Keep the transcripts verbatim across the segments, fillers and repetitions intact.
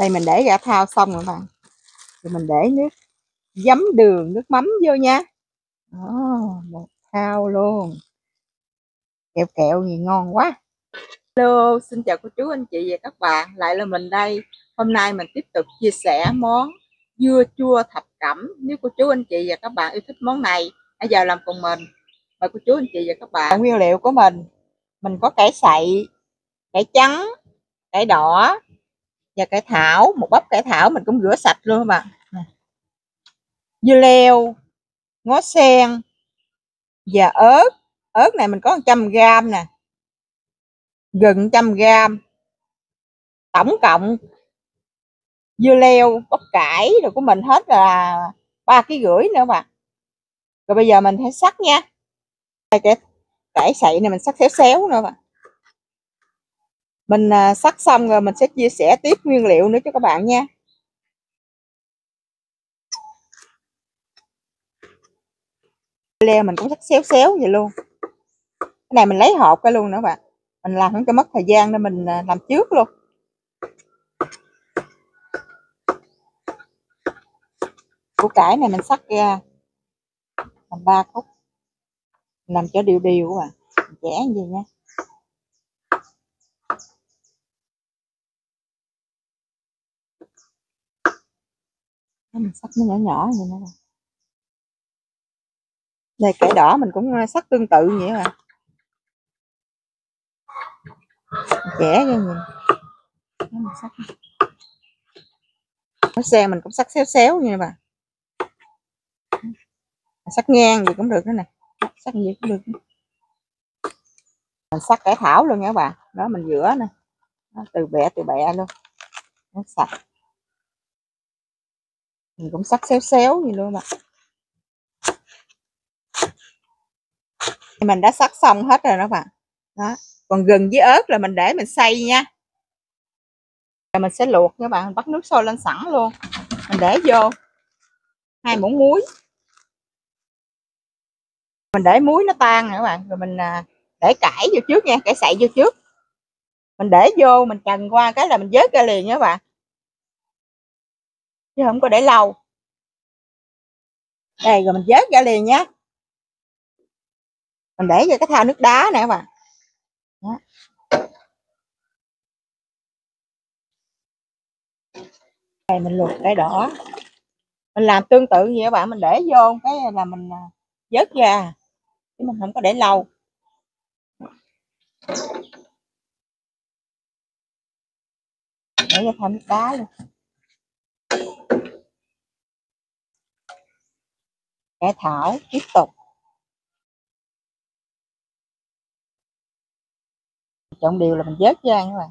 Đây mình để gà thao xong rồi bạn, rồi mình để nước giấm, đường, nước mắm vô nha. Đó, một thao luôn, kẹo kẹo gì ngon quá. Hello, xin chào cô chú anh chị và các bạn, lại là mình đây. Hôm nay mình tiếp tục chia sẻ món dưa chua thập cẩm. Nếu cô chú anh chị và các bạn yêu thích món này, hãy vào làm cùng mình. Mời cô chú anh chị và các bạn. Nguyên liệu của mình, mình có cải sậy, cải trắng, cải đỏ và cải thảo. Một bắp cải thảo mình cũng rửa sạch luôn các bạn. Dưa leo, ngó sen và ớt. Ớt này mình có một trăm gram nè, gừng một trăm gram. Tổng cộng dưa leo, bắp cải rồi của mình hết là ba ký rưỡi nữa bạn. Rồi bây giờ mình phải sắc nha. Đây, cái cải sậy này mình sắc xéo xéo nữa bạn. Mình sắc xong rồi mình sẽ chia sẻ tiếp nguyên liệu nữa cho các bạn nha. Dưa leo mình cũng sắc xéo xéo vậy luôn. Cái này mình lấy hộp cái luôn nữa bạn. Mình làm không cho mất thời gian nên mình làm trước luôn. Củ cải này mình sắc ra làm ba khúc, làm cho đều đều các bạn, chẻ như vậy nha. Mình sắc nó nhỏ nhỏ vậy nữa. Đây cải đỏ mình cũng sắc tương tự vậy mà, chẻ ra nhìn. Mình sắc. Nó sen mình cũng sắc xéo xéo như bà, sắc ngang gì cũng được đó nè, sắc gì cũng được. Mình sắc cải thảo luôn nha các bạn, đó mình rửa nè, từ bẹ từ bẹ luôn, nó sạch. Mình cũng sắc xéo xéo như luôn bạn. Mình đã sắc xong hết rồi đó bạn. Đó, còn gừng với ớt là mình để mình xay nha. Rồi mình sẽ luộc nha bạn, bắt nước sôi lên sẵn luôn, mình để vô hai muỗng muối. Mình để muối nó tan nè các bạn, rồi mình để cải vô trước nha, cải sậy vô trước. Mình để vô mình trần qua cái là mình vớt ra liền nha các bạn, chứ không có để lâu. Đây rồi mình vớt ra liền nhé. Mình để vô cái thau nước đá nè các bạn. Đó. Đây mình luộc cái đỏ, mình làm tương tự vậy các bạn, mình để vô cái là mình vớt ra, chứ mình không có để lâu. Để vô thau nước đá luôn. Cải thảo tiếp tục trộn đều là mình vớt ra các bạn.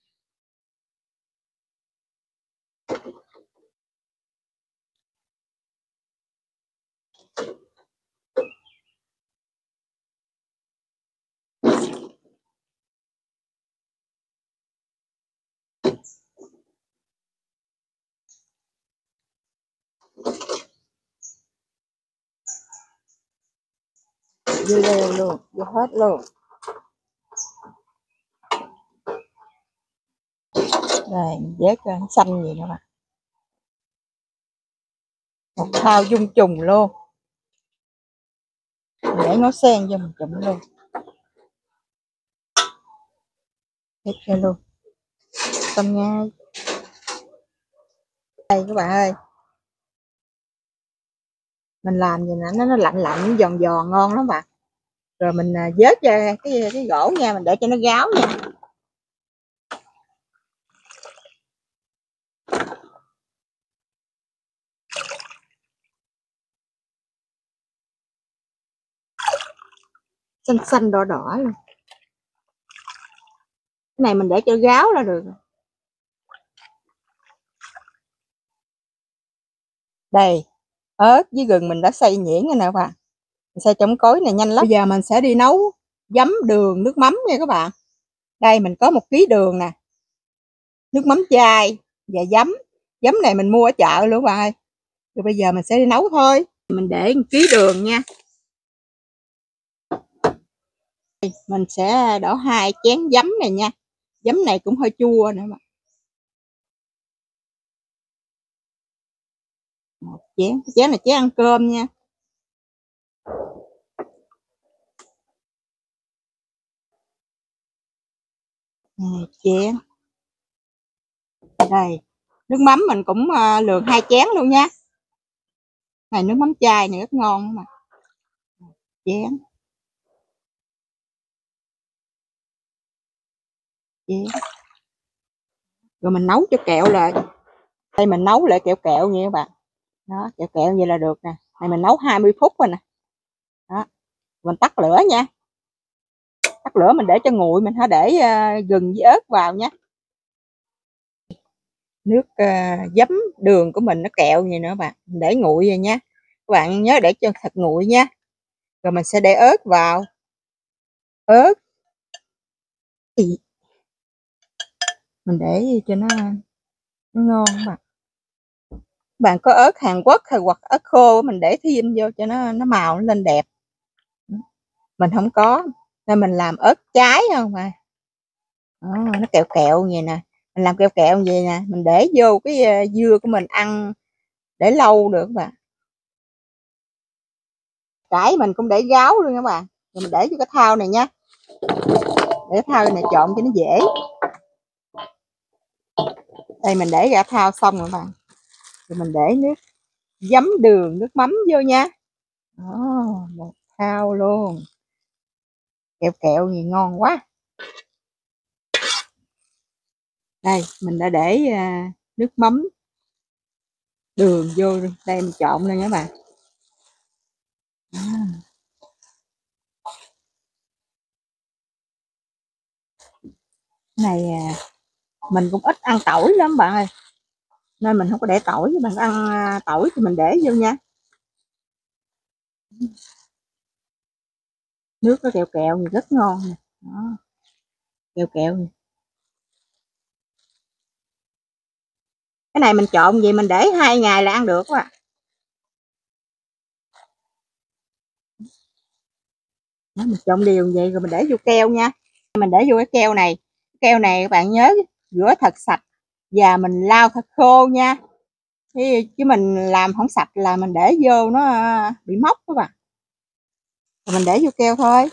Dưa leo luôn, vô hết luôn. Đây vớt ra xanh gì nữa mà, một thao dung trùng luôn. Để ngó sen cho mình trụng luôn, hết ra luôn, xong ngay. Đây các bạn ơi, mình làm gì nè, nó nó lạnh lạnh giòn giòn ngon lắm bạn. Rồi mình vớt ra cái cái gỗ nha, mình để cho nó ráo nha. Xanh xanh đỏ đỏ luôn. Cái này mình để cho ráo là được. Đây ớt với gừng mình đã xay nhuyễn rồi nè bạn, mình xay trong cối này nhanh lắm. Bây giờ mình sẽ đi nấu giấm, đường, nước mắm nha các bạn. Đây mình có một ký đường nè, nước mắm chai và giấm. Giấm này mình mua ở chợ luôn các bạn ơi. Rồi bây giờ mình sẽ đi nấu thôi. Mình để một ký đường nha. Mình sẽ đổ hai chén giấm này nha. Giấm này cũng hơi chua nữa mà. chén chén này chén ăn cơm nha. Này, chén đây, nước mắm mình cũng uh, lượt hai chén luôn nha. Này nước mắm chai này rất ngon mà. Chén chén rồi mình nấu cho kẹo lại. Đây mình nấu lại kẹo kẹo nha các bạn. Đó, kẹo kẹo vậy là được nè. Này mình nấu hai mươi phút rồi nè. Đó, mình tắt lửa nha. Tắt lửa mình để cho nguội, mình hãy để uh, gừng với ớt vào nha. Nước uh, giấm đường của mình nó kẹo gì nữa bạn, mình để nguội rồi nha. Các bạn nhớ để cho thật nguội nha. Rồi mình sẽ để ớt vào. Ớt thì mình để cho nó, nó ngon các bạn. Bạn có ớt Hàn Quốc hay hoặc ớt khô mình để thêm vô cho nó nó màu nó lên đẹp. Mình không có nên mình làm ớt trái không mà. Đó, nó kẹo kẹo vậy nè. Mình làm kẹo kẹo vậy nè, mình để vô cái uh, dưa của mình ăn để lâu được các bạn. Cải mình cũng để gáo luôn các bạn. Rồi mình để vô cái thau này nha. Để thau này trộn cho nó dễ. Đây mình để ra thau xong rồi các bạn. Rồi mình để nước giấm đường nước mắm vô nha. Đó, một thau luôn. Kẹo kẹo gì ngon quá. Đây mình đã để uh, nước mắm đường vô đây, mình trộn lên các bạn. À. Này uh, mình cũng ít ăn tỏi lắm bạn ơi, nên mình không có để tỏi. Bạn ăn uh, tỏi thì mình để vô nha. Nước nó kẹo kẹo thì rất ngon nè. Đó, kẹo kẹo này. Cái này mình trộn gì mình để hai ngày là ăn được quá. Đó, mình trộn đều vậy rồi mình để vô keo nha. Mình để vô cái keo này. Keo này các bạn nhớ rửa thật sạch và mình lau thật khô nha. Chứ, chứ mình làm không sạch là mình để vô nó bị mốc các bạn. Rồi mình để vô keo thôi.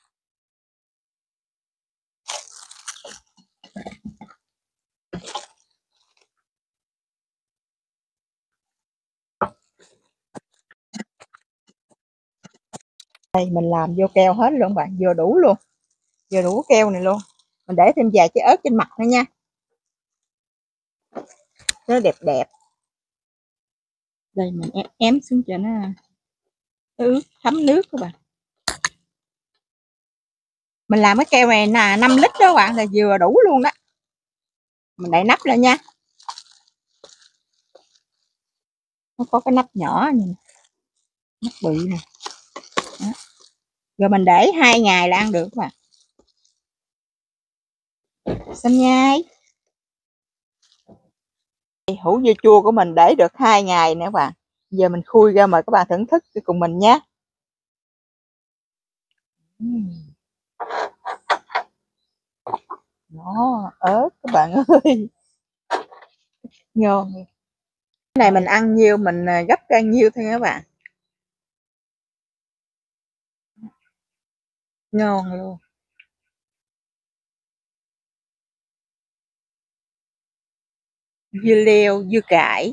Đây mình làm vô keo hết luôn bạn, vừa đủ luôn, vừa đủ keo này luôn. Mình để thêm vài trái ớt trên mặt nữa nha, nó đẹp đẹp. Đây mình ém xuống cho nó ướt thấm nước các bạn. Mình làm cái keo này là năm lít đó các bạn, là vừa đủ luôn đó. Mình đậy nắp lên nha. Nó có cái nắp nhỏ này, nắp bự nè. Rồi mình để hai ngày là ăn được các bạn. Xanh nhai. Hũ dưa chua của mình để được hai ngày nữa các bạn. Giờ mình khui ra mời các bạn thưởng thức cùng mình nhé. Nó ớt các bạn ơi, ngon. Cái này mình ăn nhiêu mình gấp ra nhiêu thôi các bạn. Ngon luôn. Dưa leo, dưa cải.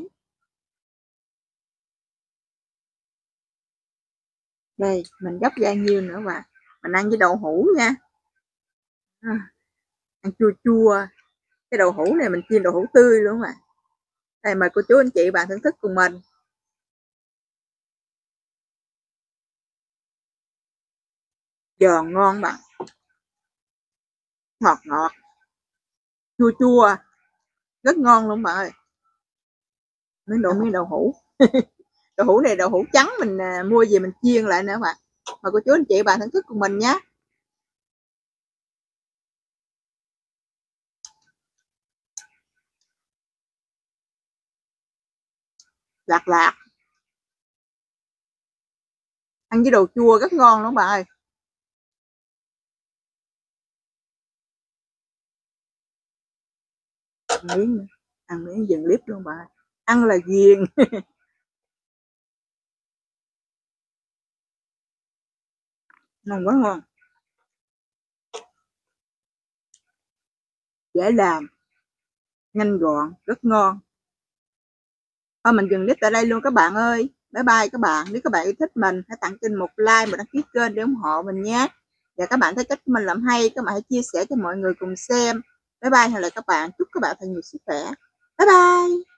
Đây mình gấp ra nhiêu nữa bạn. Mình ăn với đậu hũ nha. À, ăn chua chua. Cái đậu hũ này mình chiên đậu hũ tươi luôn mà. Đây mời cô chú anh chị bạn thưởng thức cùng mình. Giòn ngon bạn. Ngọt ngọt. Chua chua. Rất ngon luôn bạn ơi. Miếng đậu miếng đậu hũ. Đậu hũ này đậu hũ trắng mình mua về mình chiên lại nữa bạn. Mời cô chú anh chị bạn thưởng thức cùng mình nhé. Lạc lạc. Ăn với đồ chua rất ngon luôn bạn ơi. Ăn miếng, ăn miếng dừng clip luôn bạn ơi. Ăn là ghiền. Ngon quá ngon, dễ làm, nhanh gọn, rất ngon. Thôi mình dừng clip tại đây luôn các bạn ơi. Bye bye các bạn. Nếu các bạn yêu thích mình, hãy tặng kênh một like và đăng ký kênh để ủng hộ mình nhé. Và các bạn thấy cách của mình làm hay, các bạn hãy chia sẻ cho mọi người cùng xem. Bye bye, hẹn gặp lại các bạn. Chúc các bạn thật nhiều sức khỏe. Bye bye.